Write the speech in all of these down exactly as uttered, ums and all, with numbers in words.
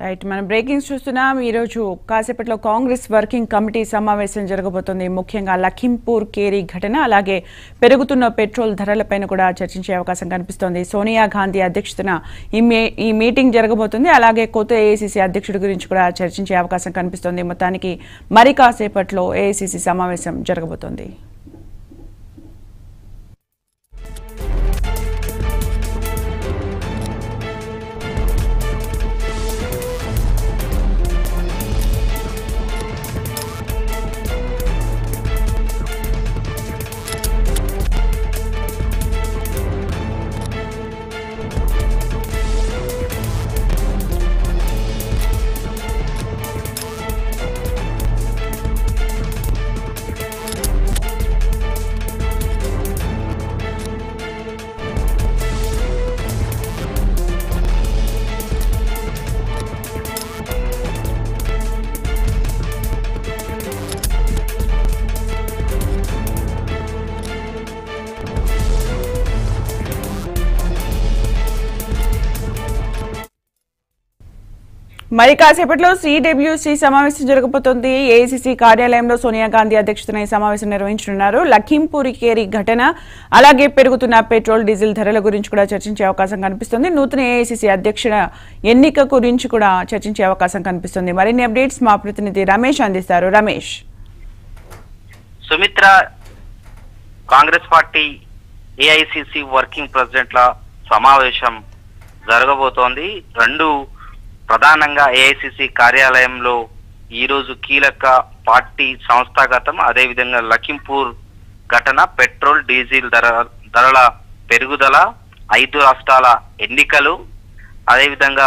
right మనం breakings చూస్తున్నాం ఈ రోజు కాసేపట్లో కాంగ్రెస్ వర్కింగ్ కమిటీ సమావేశం జరగబోతోంది ముఖ్యంగా లఖింపూర్ కేరీ ఘటన అలాగే పెరుగుతున్న పెట్రోల్ ధరలపైన కూడా చర్చించే అవకాశం కనిపిస్తోంది సోనియా గాంధీ అధ్యక్షతన ఈ ఈ మీటింగ్ జరగబోతుంది అలాగే కొత్త ఏఐసీసీ అధ్యక్షుడి గురించి కూడా చర్చించే అవకాశం కనిపిస్తోంది మొత్తానికి మరి కాసేపట్లో ఏఐసీసీ సమావేశం జరగబోతోంది మరి కాసేపట్లో సిడబ్ల్యూసీ సమావేశం జరగబోతోంది ఏఐసీసీ కార్యాలయంలో సోనియా గాంధీ అధ్యక్షతన ఈ సమావేశం నిర్వహించనున్నారు లఖింపూర్ కేరీ ఘటన అలాగే పెరుగుతున్న పెట్రోల్ డీజిల్ ధరల గురించి కూడా చర్చించే అవకాశం కనిపిస్తుంది నూతన ఏఐసీసీ అధ్యక్షుల ఎన్నిక గురించి కూడా చర్చించే అవకాశం కనిపిస్తుంది మరిన్ని అప్డేట్స్ మా ప్రతినిధి రమేష్ అందిస్తారు Ramesh Sumitra Congress party AICC working ప్రెసిడెంట్ల సమావేశం జరగబోతోంది రెండు ప్రధానంగా ఏఐసీసీ కార్యాలయంలో ఈ రోజు కీలక పార్టీ సంస్థాగతం అదేవిధంగా లఖింపూర్ ఘటన పెట్రోల్ డీజిల్ ధర ధరల పెరుగుదల ఐదు రాష్ట్రాల ఎన్నికలు అదేవిధంగా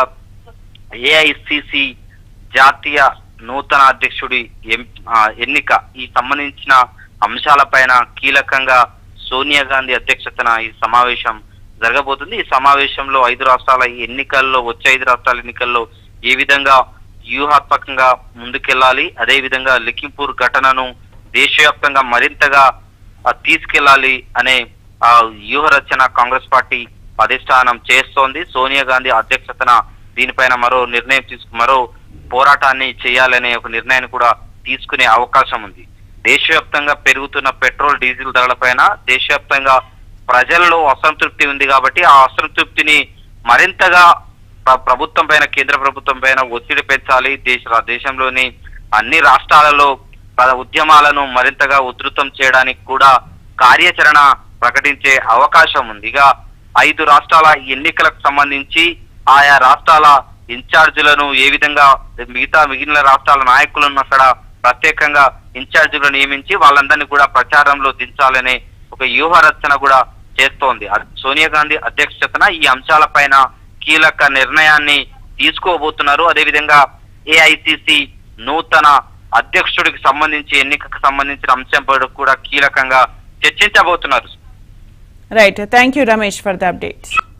ఏఐసీసీ జాతీయ నూతన అధ్యక్షుడి ఎన్నిక ఈ సంబంధించిన అంశాలపైన కీలకంగా సోనియా గాంధీ అధ్యక్షతన ఈ సమావేశం జరగబోతుంది ఈ సమావేశంలో ఐదు రాష్ట్రాల ఎన్నికల్లో వచ్చే ఐదు రాష్ట్రాల ఎన్నికల్లో ఏ విధంగా వ్యూహాత్మకంగా ముందుకెళ్లాలి అదే విధంగా లఖింపూర్ ఘటనను దేశవ్యాప్తంగా మరింతగా తీసుకెళ్లాలి అనే ఆ వ్యూహ రచన కాంగ్రెస్ పార్టీ అధిష్టానం చేస్తోంది సోనియా గాంధీ అధ్యక్షతన దీనిపైన మరో నిర్ణయం తీసుకు మరో పోరాటాన్ని చేయాలనే ఒక నిర్ణయాన్ని కూడా తీసుకునే అవకాశం ఉంది దేశవ్యాప్తంగా పెరుగుతున్న పెట్రోల్ డీజిల్ ధరలపైన దేశవ్యాప్తంగా ప్రజల్లో అసంతృప్తి ఉంది కాబట్టి ఆ అసంతృప్తిని మరింతగా ప్రభుత్వం పైన కేంద్ర ప్రభుత్వం పైన ఒత్తిడి పెంచాలి దేశ దేశంలోని అన్ని రాష్ట్రాలలో ఉద్యమాలను మరింతగా ఉధృతం చేయడానికి కూడా కార్యాచరణ ప్రకటించే అవకాశం ఉంది ఇక ఐదు రాష్ట్రాల ఎన్నికలకు సంబంధించి ఆయా రాష్ట్రాల ఇన్ఛార్జీలను ఏ విధంగా మిగతా మిగిలిన రాష్ట్రాల నాయకులను అక్కడ ప్రత్యేకంగా ఇన్ఛార్జీలను నియమించి వాళ్ళందరినీ కూడా ప్రచారంలో దించాలనే ఒక వ్యూహ రచన కూడా చేస్తోంది సోనియా గాంధీ అధ్యక్షతన ఈ అంశాలపైన కీలక నిర్ణయాన్ని తీసుకోబోతున్నారు అదేవిధంగా ఏఐసీసీ నూతన అధ్యక్షుడికి సంబంధించి ఎన్నికకు సంబంధించిన అంశంపై కూడా కీలకంగా చర్చించబోతున్నారు right thank you Ramesh for the updates